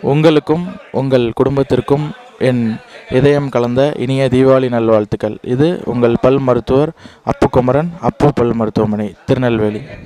உங்களுக்கும் உங்கள் குடும்பத்திற்கும் என் இதயம் கலந்த இனிய தீபாவளி நல்வாழ்த்துக்கள். இது உங்கள் பல் மருத்துவர் அப்பு குமரன், அப்பு பல் மருத்துவமனை, திருநெல்வேலி.